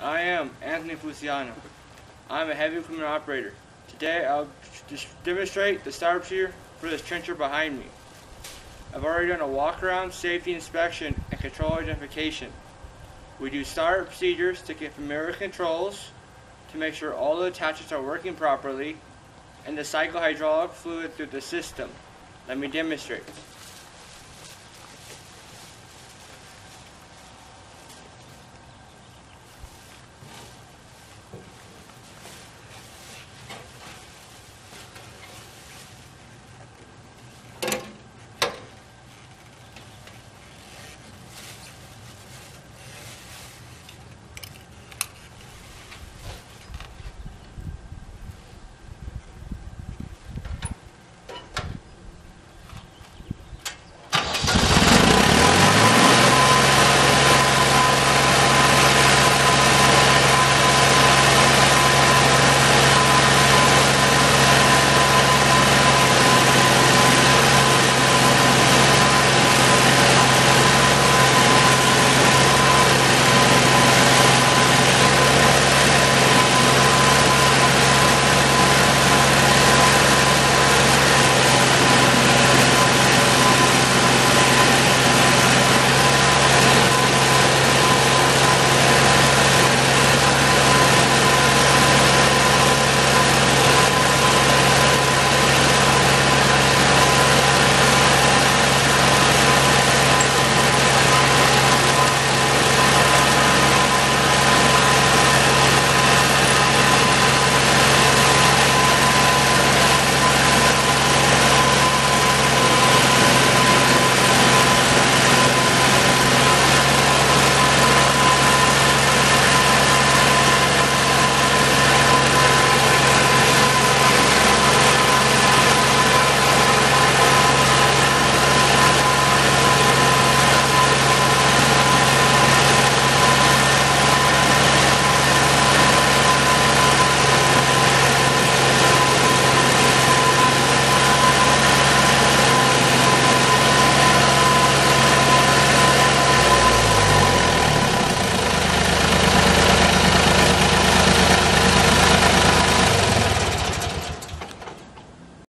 I am Anthony Feliciano. I'm a heavy equipment operator. Today I'll demonstrate the start procedure for this trencher behind me. I've already done a walk-around, safety inspection, and control identification. We do startup procedures to get familiar with controls, to make sure all the attachments are working properly, and to cycle hydraulic fluid through the system. Let me demonstrate.